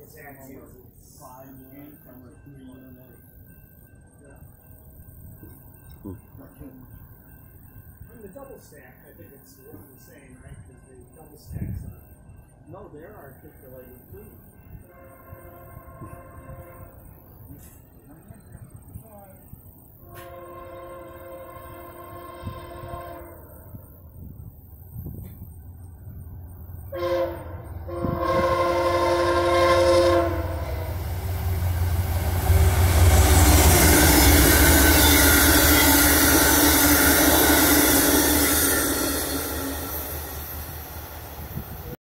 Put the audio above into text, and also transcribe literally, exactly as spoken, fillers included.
stack seals is five unit, some are three unit. yeah. Hmm. And the double stack, I think it's one and the same, right? Because the double stacks are No, they're articulated too.